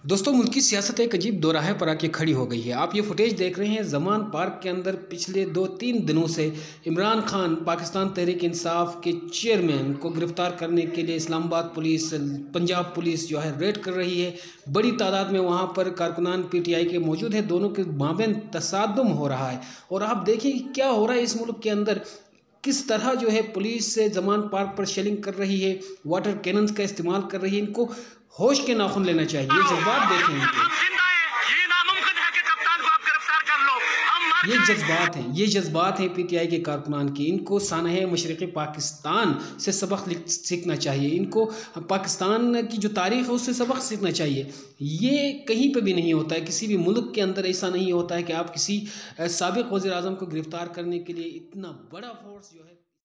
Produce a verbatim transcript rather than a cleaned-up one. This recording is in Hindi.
दोस्तों, मुल्क की सियासत एक अजीब दोराहे पर आके खड़ी हो गई है। आप ये फुटेज देख रहे हैं ज़मान पार्क के अंदर। पिछले दो तीन दिनों से इमरान खान पाकिस्तान तहरीक इंसाफ के चेयरमैन को गिरफ्तार करने के लिए इस्लामाबाद पुलिस, पंजाब पुलिस जो है रेड कर रही है। बड़ी तादाद में वहाँ पर कारकुनान पीटीआई के मौजूद है। दोनों के माबैन तसादुम हो रहा है और आप देखिए क्या हो रहा है इस मुल्क के अंदर। किस तरह जो है पुलिस से ज़मान पार्क पर शेलिंग कर रही है, वाटर कैनन्स का इस्तेमाल कर रही है। इनको होश के नाखून लेना चाहिए। ये जज्बात देखें इनके, ये जज्बात हैं ये जज्बात हैं पीटीआई के कारकुनान की। इनको सानहे मशरक़ी पाकिस्तान से सबक सीखना चाहिए। इनको पाकिस्तान की जो तारीख़ है उससे सबक सीखना चाहिए। ये कहीं पे भी नहीं होता है, किसी भी मुल्क के अंदर ऐसा नहीं होता है कि आप किसी साबिक़ वज़ीर आज़म को गिरफ़्तार करने के लिए इतना बड़ा फोर्स जो है